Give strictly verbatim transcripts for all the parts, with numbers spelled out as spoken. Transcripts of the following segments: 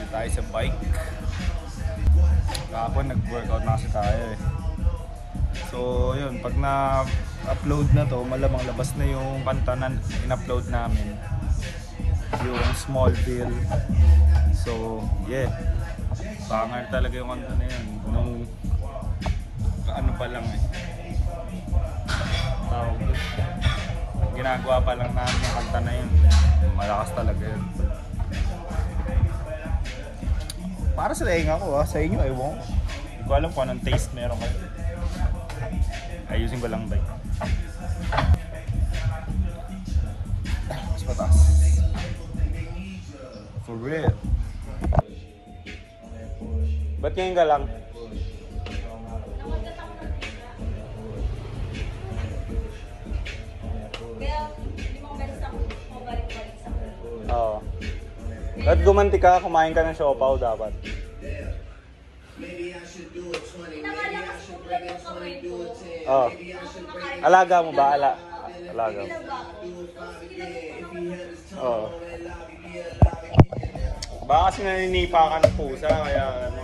tayo sa bike. Kahapon nag-workout na kasi tayo eh. So yun, pag na-upload na to, malamang labas na yung kanta na in-upload namin, yung Smallville. So yeah, banger talaga yung kanta na yun. Nung ano pa lang eh, tawag, ginagawa pa lang namin yung kanta na yun. Malakas talaga yun. Para sa laying ako ha, sa inyo ewan ko. Hindi ko alam kung anong taste meron kayo. Ayusin ko lang bike. Mas mataas. For real. Ba't ngayon ka lang? Kaya limang beses ako balik-balik sa akin. Oo. Ba't gumanti ka? Kumain ka ng siopaw dapat. Nakalakas ko lang yung kamay ko. Oo. Alaga mo ba? Ala Alaga mo. Oo. Baka kasi naninipa ka ng pusa, kaya ano.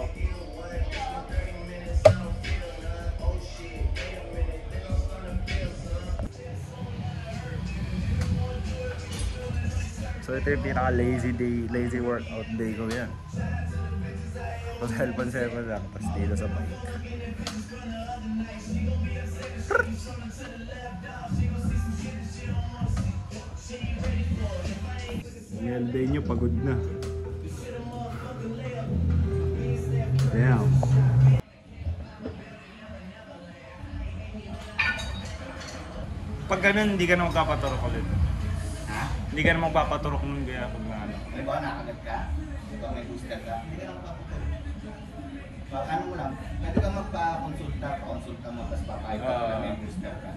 So ito yung pinaka-lazy day, lazy workout day ko yan. Tapos helpan seven lang, tapos dito sa bike. Yung day nyo, pagod na. Damn. Pag ganun, hindi ka na magpapaturok ulit. Ha? Hindi ka na magpapaturok nun kaya pag na ano. May ba nakagat ka? May ba may booster ka? Hindi ka na magpapaturok. Baka ano mo lang, pwede ka magpa-consulta, pa-consulta mo, tapos papayag ka na may booster ka.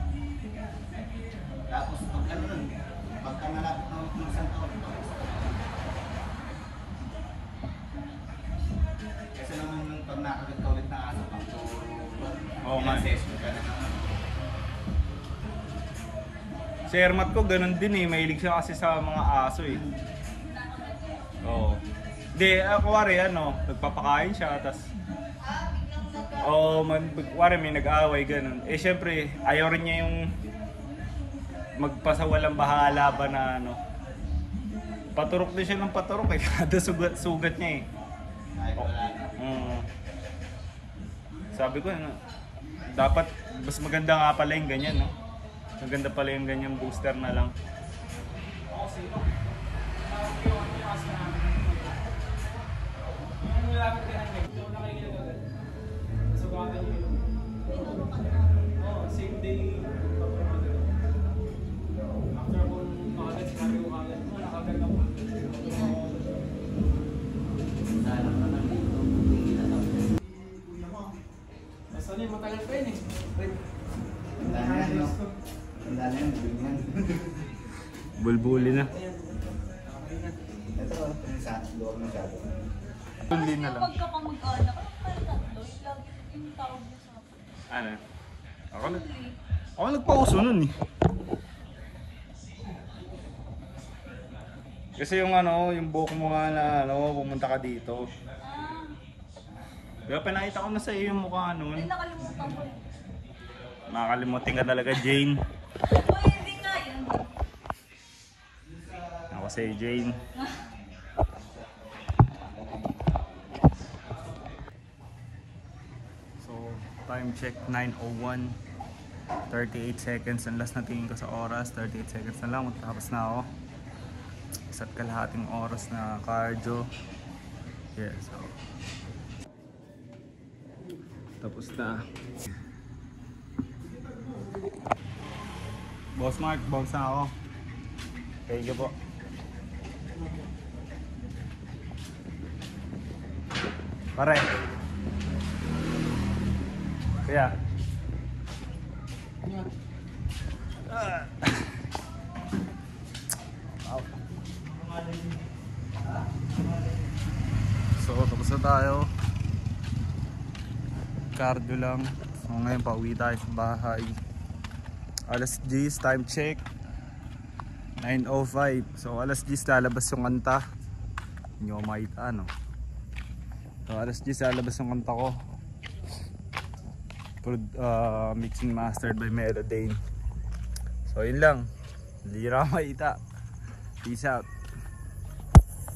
Tapos pag ano nun, pagka malapit ng isang taon, kasi naman yung pag nakagat ka ulit na aso, pang Oo nga. ilang session ka na naman. Si Ermat ko ganun din eh, mahilig siya kasi sa mga aso eh. Oo. Hindi, uh, kuwari ano, nagpapakain siya, tas Oo, oh, kuwari may nag-away ganun. Eh syempre, ayaw rin niya yung magpasawalang bahala ba na ano. Paturok din siya ng paturok eh, kada sugat, sugat niya eh. Ay, wala na. Mm. Sabi ko, ano, dapat mas maganda nga pala yung ganyan, no? Maganda pala yung ganyan booster na lang. Same day. After kung makagat sinabi ko kagad, nakagad ako. Basta na yung matagal pa yun eh. Tanda na yan, no? Tanda na yan, bigyan. Bulbuli na. Ito, sa loob masyado. Bulbuli na lang. Pagka ka mag-anak, ano tatlo? Lagi yung tawag niya sa akin. Ano? Ako, nag ako nagpauso nun eh. Kasi yung ano, yung buhok mo nga na ano, pumunta ka dito. Ah, Kaya pinakita ko na sa iyo yung mukha nun. ay nakalimutan ko eh. Makakalimutin ka talaga, Jane. Uy, hindi nga yun. Ako si Jane. So, time check nine oh one. thirty-eight seconds. Ang last na tingin ko sa oras. thirty-eight seconds na lang. Matapos na ako. Isa't kalahating oras na cardio. Yeah, so. Tapos na. Boss Mark, boss na ako. Thank you po. Pare. Kaya. Ah. Wow. So, tapos na tayo. Cardio lang. So, ngayon pauwi tayo sa bahay. Alas diyes, time check nine oh five. So alas diyes lalabas yung kanta. Hindi ko makita ano. So alas diyes sa labas ng kanta ko. Prod- uh, mixing mastered by Melodane. So yun lang. Hindi na ako makita. Peace out.